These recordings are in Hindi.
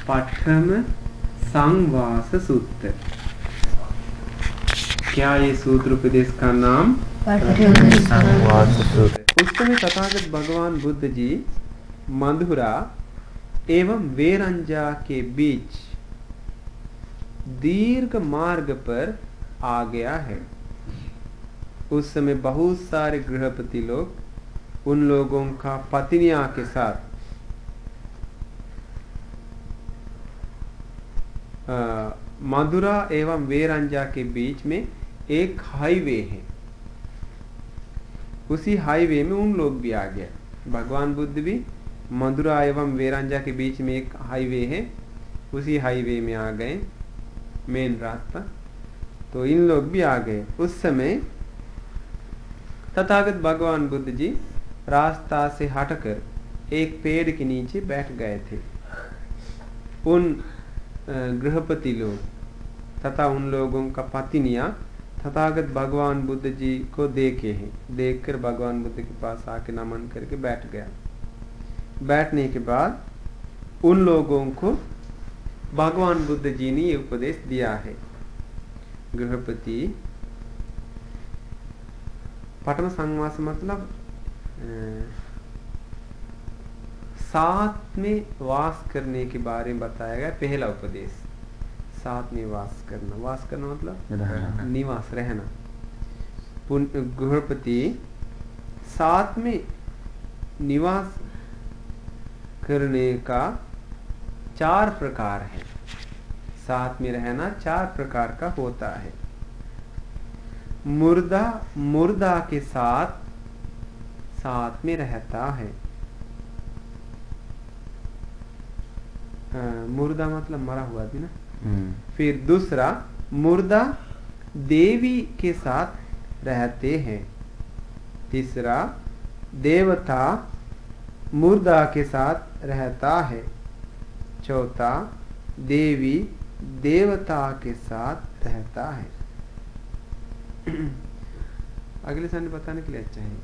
पठम संवास सूत्र। क्या ये सूत्र उपदेश का नाम संवास सूत्र। उस समय तथागत भगवान बुद्ध जी मधुरा एवं वेरंजा के बीच दीर्घ मार्ग पर आ गया है। उस समय बहुत सारे गृहपति लोग उन लोगों का पत्नियां के साथ मधुरा एवं वेरंजा के बीच में एक हाईवे है। उसी हाईवे में उन लोग भी आ गया। भगवान बुद्ध भी मधुरा एवं वेरंजा के बीच में एक हाईवे है, उसी हाईवे में आ गए, मेन रास्ता। तो इन लोग भी आ गए। उस समय तथागत भगवान बुद्ध जी रास्ता से हटकर एक पेड़ के नीचे बैठ गए थे। उन गृहपति लोग तथा उन लोगों का पत्नियां तथागत भगवान बुद्ध जी को देखे हैं। देखकर भगवान बुद्ध के पास आके नमन करके बैठ गया। बैठने के बाद उन लोगों को भगवान बुद्ध जी ने ये उपदेश दिया है। गृहपति पठम संवास मतलब साथ में वास करने के बारे में बताया गया। पहला उपदेश साथ में वास करना मतलब निवास रहना। गृहपति साथ में निवास करने का 4 प्रकार है। साथ में रहना 4 प्रकार का होता है। मुर्दा के साथ में रहता है। मुर्दा मतलब मरा हुआ भी ना। फिर दूसरा मुर्दा देवी के साथ रहते हैं। तीसरा देवता मुर्दा के साथ रहता है। चौथा देवी देवता के साथ रहता है। अगले साल बताने के लिए अच्छा है।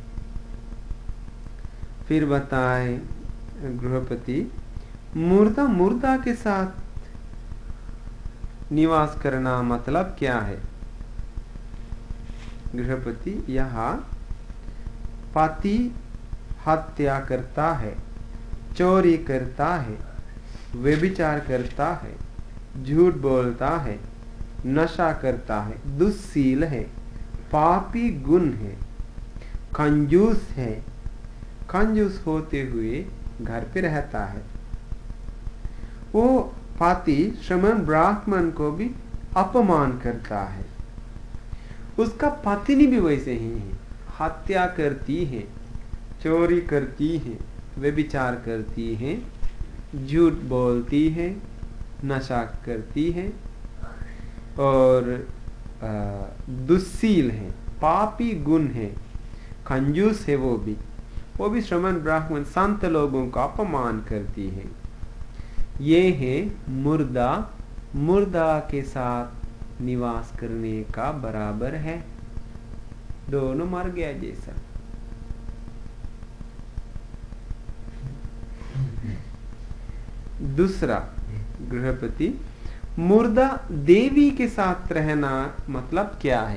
फिर बताएं गृहपति मुर्दा के साथ निवास करना मतलब क्या है। गृहपति यहाँ पति हत्या करता है, चोरी करता है, व्यभिचार करता है, झूठ बोलता है, नशा करता है, दुस्सील है, पापी गुण है, कंजूस है, कंजूस होते हुए घर पे रहता है। वो पाती श्रमण ब्राह्मण को भी अपमान करता है। उसका पत्नी भी वैसे ही है, हत्या करती है, चोरी करती है, व्यभिचार करती है, झूठ बोलती है, नशा करती है और दुस्सील है, पापी गुण है, कंजूस है। वो भी श्रमण ब्राह्मण संत लोगों का अपमान करती है। ये है मुर्दा के साथ निवास करने का बराबर है। दोनों मर गया जैसा। दूसरा गृहपति मुर्दा देवी के साथ रहना मतलब क्या है।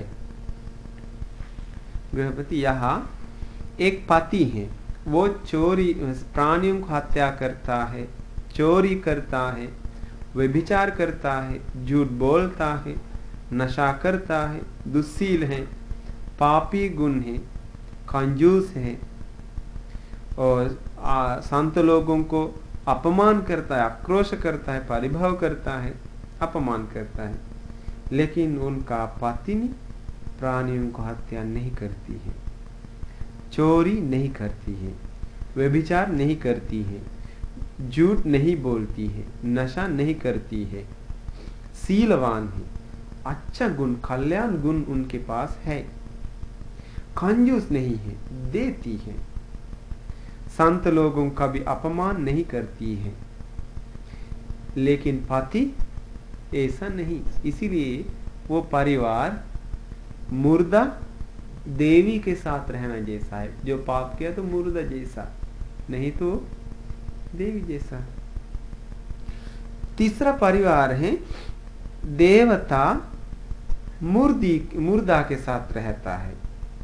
गृहपति यहाँ एक पति है, वो चोरी प्राणियों को हत्या करता है, चोरी करता है, व्यभिचार करता है, झूठ बोलता है, नशा करता है, दुस्सील है, पापी गुण है, कंजूस है और संत लोगों को अपमान करता है, आक्रोश करता है, परिभव करता है, अपमान करता है। लेकिन उनका पत्नी प्राणियों को हत्या नहीं करती है, चोरी नहीं करती है, व्यभिचार नहीं करती है, झूठ नहीं बोलती है, नशा नहीं करती है, सीलवान है, अच्छा गुण कल्याण गुण उनके पास है, कंजूस नहीं है, देती है, संत लोगों का भी अपमान नहीं करती है। लेकिन पति ऐसा नहीं, इसीलिए वो परिवार मुर्दा देवी के साथ रहना जैसा है। जो पाप किया तो मुर्दा जैसा, नहीं तो देवी जैसा। तीसरा परिवार है देवता मुर्दा के साथ रहता है।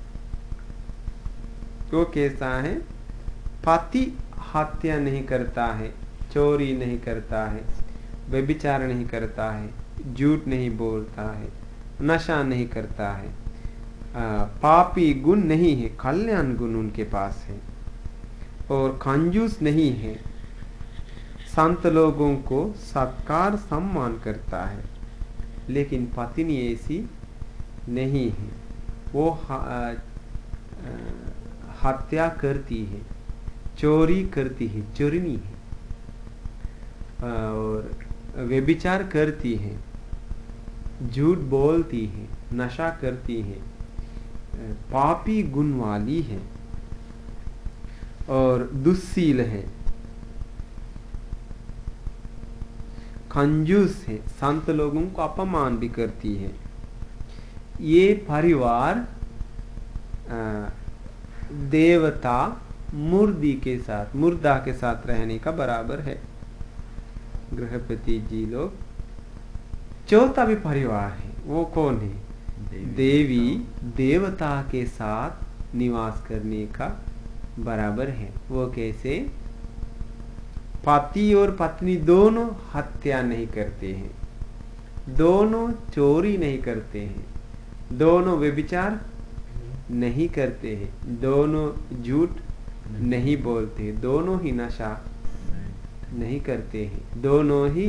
वो कैसा है? पति हत्या नहीं करता है, चोरी नहीं करता है, व्यभिचार नहीं करता है, झूठ नहीं बोलता है, नशा नहीं करता है, पापी गुण नहीं है, कल्याण गुण उनके पास है, और कंजूस नहीं है, संत लोगों को सत्कार सम्मान करता है। लेकिन पत्नी ऐसी नहीं है, वो हत्या करती है, चोरी करती है, चोरनी है, और व्यभिचार करती है, झूठ बोलती है, नशा करती है, पापी गुण वाली है और दुस्सील है, कंजूस है, संत लोगों को अपमान भी करती है। ये परिवार देवता मुर्दा के साथ रहने का बराबर है। गृहपति जी लोग। चौथा भी परिवार है, वो कौन है? देवी देवता के साथ निवास करने का बराबर है। वो कैसे? पति और पत्नी दोनों हत्या नहीं करते हैं, दोनों चोरी नहीं करते हैं, दोनों व्यभिचार नहीं करते हैं, दोनों झूठ नहीं बोलते, दोनों ही नशा नहीं करते हैं, दोनों ही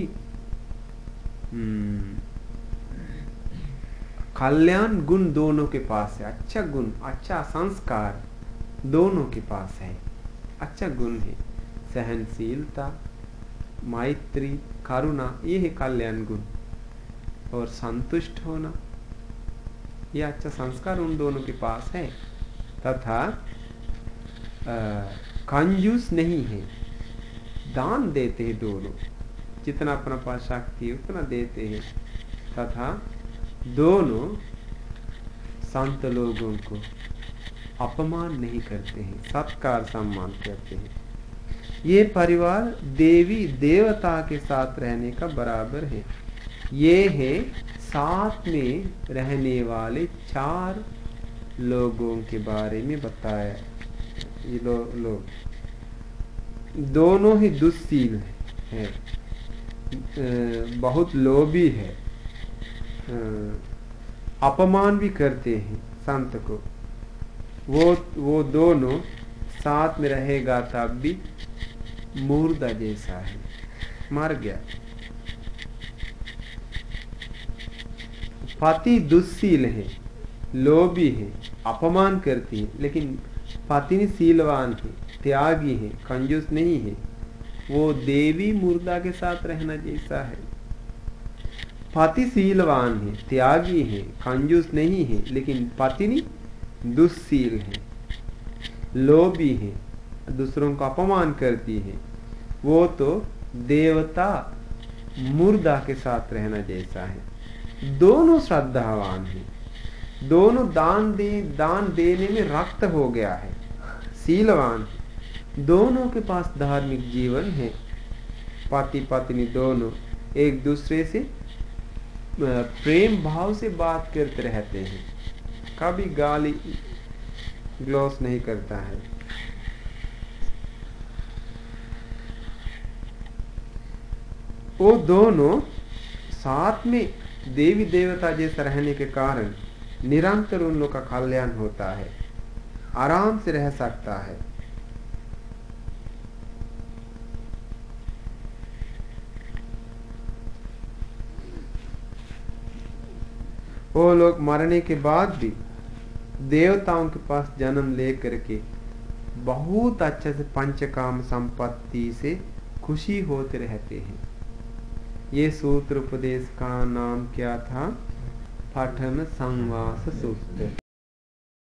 कल्याण गुण दोनों के पास है। अच्छा गुण, अच्छा संस्कार दोनों के पास है। अच्छा गुण है सहनशीलता, मैत्री, करुणा, ये है कल्याण गुण। और संतुष्ट होना, ये अच्छा संस्कार उन दोनों के पास है। तथा कंजूस नहीं है, दान देते हैं दोनों, जितना अपना पास शक्ति है उतना देते हैं। तथा दोनों संत लोगों को अपमान नहीं करते हैं, सत्कार सम्मान करते हैं। ये परिवार देवी देवता के साथ रहने का बराबर है। ये है साथ में रहने वाले 4 लोगों के बारे में बताया। ये लोग दोनों ही दुस्सील है, बहुत लोभी है, अपमान भी करते हैं संत को। वो दोनों साथ में रहेगा तब भी मुर्दा जैसा है, मर गया। पति दुस्सील है, लोभी है, अपमान करती है, लेकिन पत्नी सीलवान है, त्यागी है, कंजूस नहीं है। वो देवी मुर्दा के साथ रहना जैसा है। पति सीलवान है, त्यागी है, कंजूस नहीं है, लेकिन पत्नी दुस्सील है, लोभी है, दूसरों का अपमान करती है। वो तो देवता मुर्दा के साथ रहना जैसा है। दोनों श्रद्धावान हैं, दोनों दान देने में रक्त हो गया है, सीलवान, दोनों के पास धार्मिक जीवन है। पति पत्नी दोनों एक दूसरे से प्रेम भाव से बात करते रहते हैं, कभी गाली ग्लोस नहीं करता है। वो दोनों साथ में देवी देवता जैसा रहने के कारण निरंतर उन लोग का कल्याण होता है, आराम से रह सकता है। वो लोग मरने के बाद भी देवताओं के पास जन्म लेकर के बहुत अच्छे से पंचकाम संपत्ति से खुशी होते रहते हैं। ये सूत्र उपदेश का नाम क्या था? पठन संवास सूत्र।